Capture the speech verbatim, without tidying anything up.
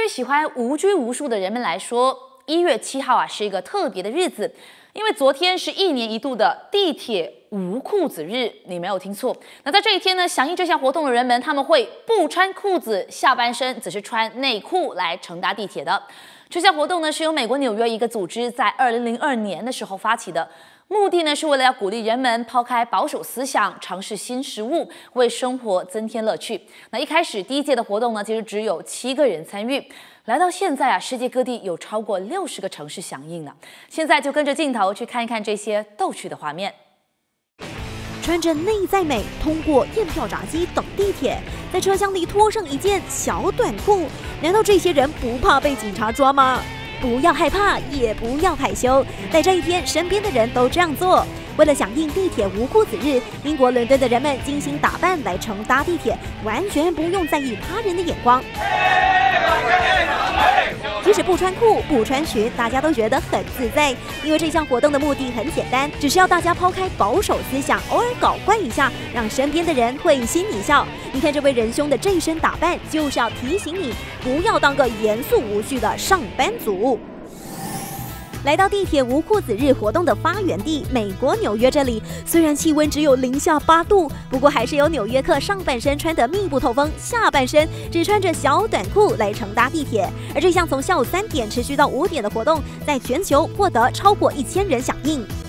喜欢无拘无束的人们来说，一月七号啊是一个特别的日子，因为昨天是一年一度的地铁无裤子日，你没有听错。那在这一天呢，响应这项活动的人们，他们会不穿裤子，下半身只是穿内裤来乘搭地铁的。这项活动呢，是由美国纽约一个组织在二零零二年的时候发起的。目的呢，是为了要鼓励人们抛开保守思想，尝试新事物，为生活增添乐趣。那一开始第一届的活动呢，其实只有七个人参与，来到现在啊，世界各地有超过六十个城市响应了。现在就跟着镜头去看一看这些逗趣的画面。 穿着内在美，通过验票闸机等地铁，在车厢里脱上一件小短裤，难道这些人不怕被警察抓吗？不要害怕，也不要害羞，在这一天，身边的人都这样做。为了响应地铁无裤子日，英国伦敦的人们精心打扮来乘搭地铁，完全不用在意他人的眼光。即使不穿裤、不穿裙，大家都觉得很自在，因为这项活动的目的很简单，只是要大家抛开保守思想，偶尔搞怪一下，让身边的人会心一笑。你看这位仁兄的这一身打扮，就是要提醒你，不要当个严肃无序的上班族。来到地铁无裤子日活动的发源地美国纽约这里，虽然气温只有零下八度，不过还是有纽约客上半身穿得密不透风，下半身只穿着小短裤来乘搭地铁。而这项从下午三点持续到五点的活动，在全球获得超过一千人响应。